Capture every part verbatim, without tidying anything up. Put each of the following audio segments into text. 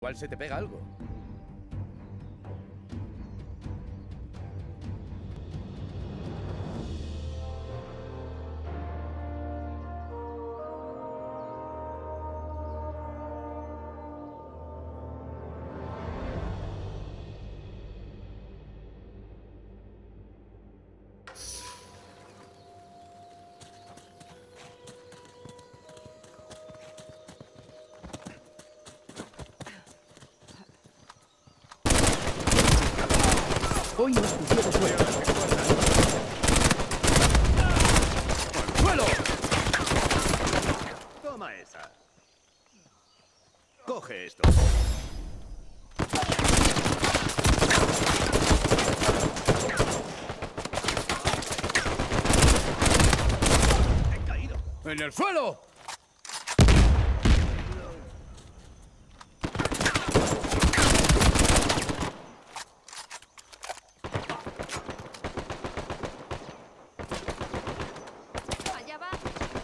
Igual se te pega algo. Hoy no escuché de suelo. ¡Suelo! Toma esa. Coge esto. He caído. ¡En el suelo! Allá va.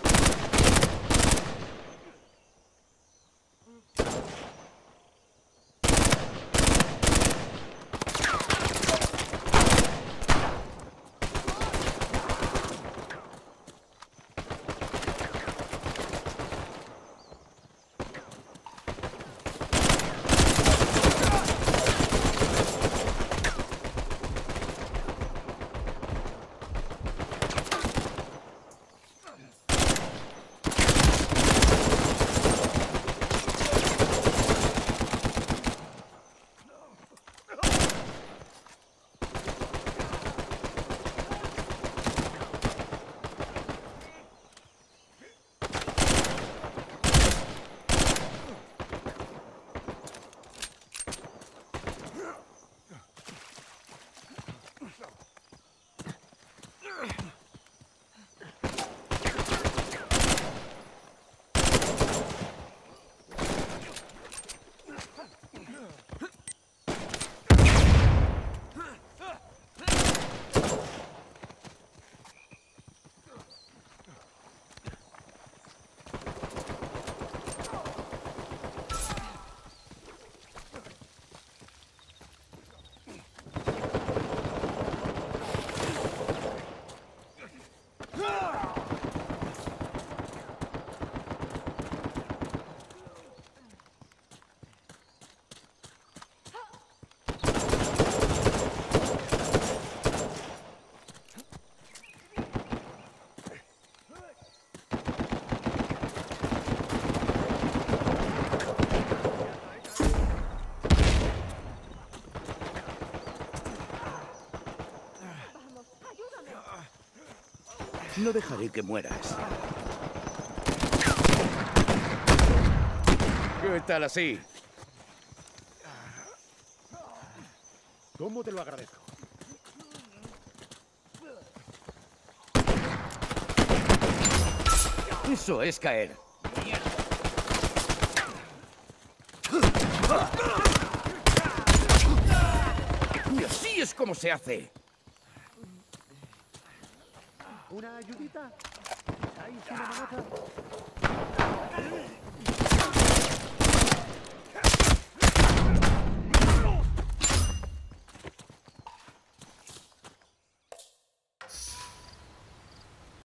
No dejaré que mueras. ¿Qué tal así? ¿Cómo te lo agradezco? Eso es caer. Y así es como se hace. ¿Una ayudita? ¿Hay una manota?